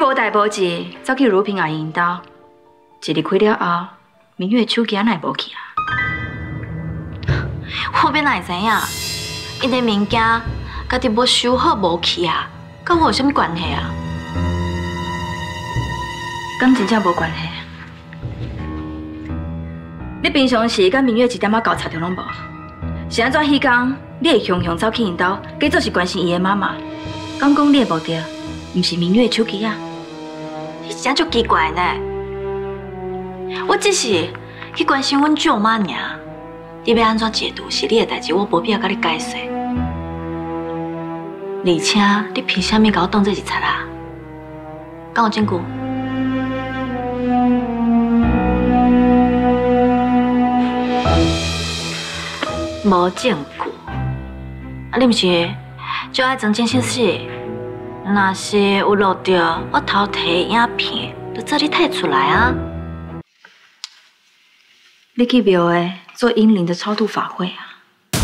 无代无志，走去如萍阿姨因兜，一日开了后，明月手机哪会无去啊？ 我变哪会知影？伊个物件家己无收好无去啊，甲我有啥物关系啊？ 敢真正无关系？你平常时甲明月一点仔交叉着拢无？是安怎迄天你会雄雄走去因兜，假做是关心伊的妈妈？敢讲你的目的，毋是明月的手机啊？ 你真足奇怪呢！我只是去关心阮舅妈尔。你要安怎解读是你的代志，我无必要甲你解释。而且你凭啥物甲我当做是贼啊？敢有证据？无证据。啊，你毋是就爱装真心事？若是有录到我偷摕影片，就做你摕出来啊！ 你去庙的做阴灵的超度法会啊？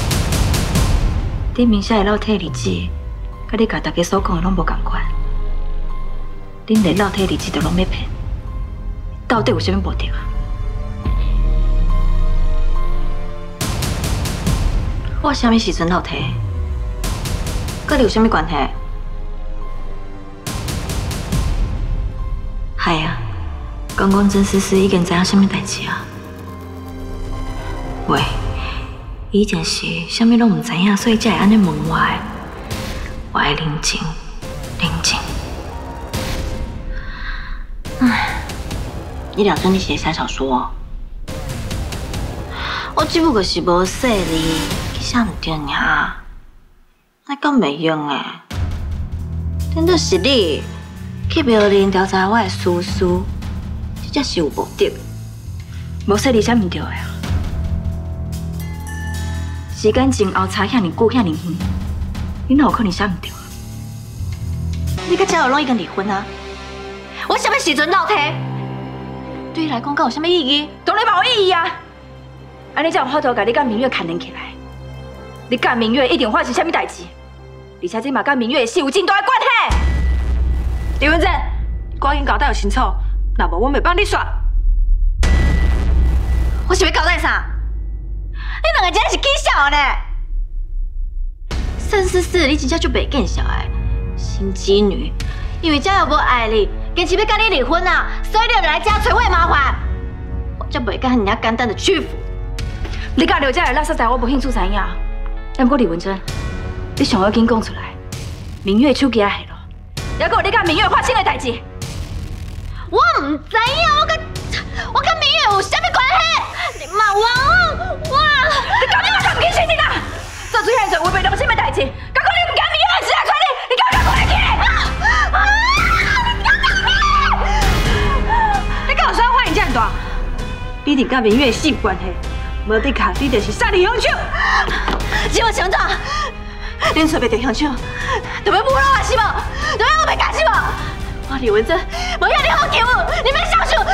顶面写的老体日子，甲你甲大家所讲的拢无共款。恁连老体日子都拢要骗，到底有啥物目的啊？ 我啥物时阵老体？甲你有啥物关系？系啊，刚刚曾思思已经知影啥物代志啊？喂，以前是啥物拢唔知影，所以才会安尼问我的。我爱冷静，冷静。唉，你了准你是会写小说哦？我只不过是无细字，去写唔对尔，那敢袂用诶？真的是你去庙里调查我的私事，这才是有目的。 无说你啥唔对的啊？时间前后差遐尼久遐尼远，你哪有可能啥唔对啊？ 你甲嘉友拢已经离婚啊？我啥物时阵闹体？对你来讲，敢有啥物意义？ 当然嘛有意义啊！安尼才有法度甲你甲明月牵连起来。你甲明月一定发生啥物代志，而且这嘛甲明月的死有真大的关系。 李文正，赶紧交代有清楚，若无我袂帮你煞。 我是要交代啥？你两个真是起笑呢！沈思思，你真正就袂见笑的，心机女，因为嘉友无爱你，坚持要跟你离婚啊，所以你就来家找我的麻烦。我才袂甲人家简单的屈服。 你甲刘家的垃圾仔我无兴趣知影，但不过李文珍，你上要紧讲出来，明月手机也下落，还有你甲明月发生的代志。 我唔知影，我跟明月有啥物关系？你骂我， 你到底嘛唔起信你啦？做出遐侪违背良心的代志，结果你唔惊明月的事来看你敢不敢过来去？ 你敢有啥反应这么大？你一定甲明月死有关系，无得卡你就是杀人凶手。 什么情况？恁厝边着凶手，就要侮辱我是无？就要我被干是无？我李文珍，无遐尼好欺负，你们小手